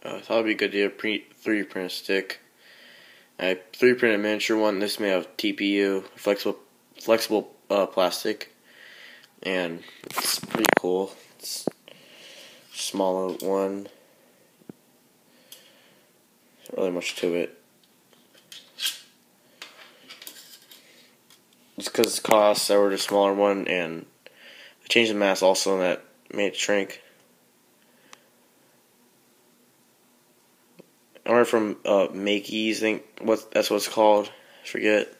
I thought it'd be good to get a 3D print stick. I 3D printed a miniature one. This is made of TPU, flexible plastic, and it's pretty cool. It's a smaller one. Not really much to it. Just because it costs, I ordered a smaller one, and I changed the mass also, and that made it shrink. I ordered from Makey's, I think that's what it's called. I forget.